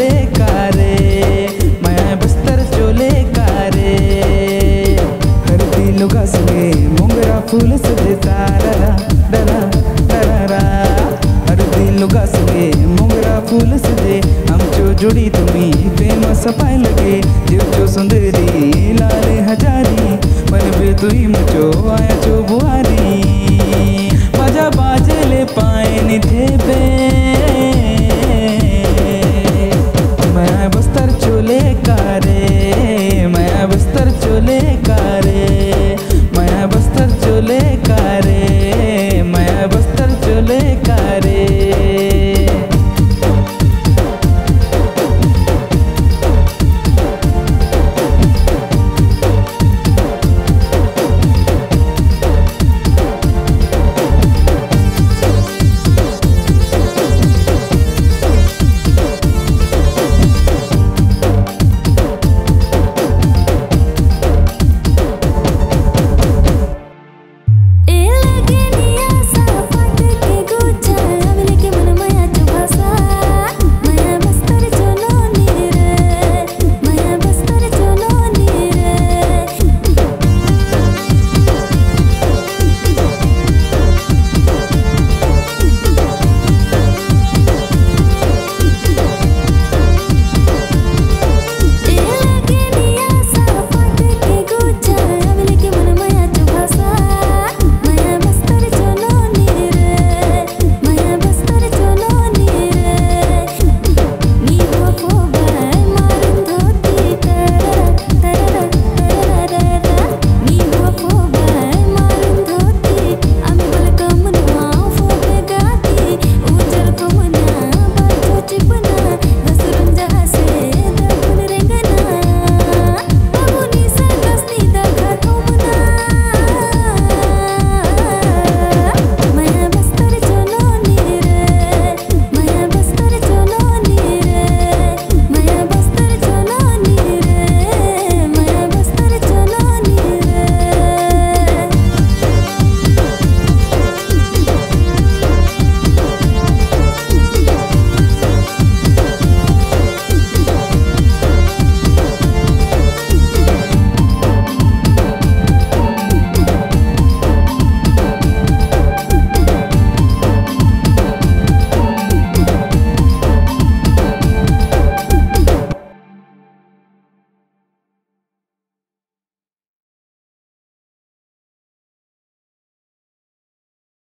चोले कारे, माया बस्तर चोले कारे। हर दिल का सगे मोगरा फूल सजे तारा डरा डरा। हर दिल का सगे मोगरा फूल सजे, आमचो जोडी तुम्ही फेमस पाय लगे। जीवचो सुंदरी लाल हजारी, पण बे तुई मुचो आया चो बुहारी। माझ्या बाजले पाय निधे बे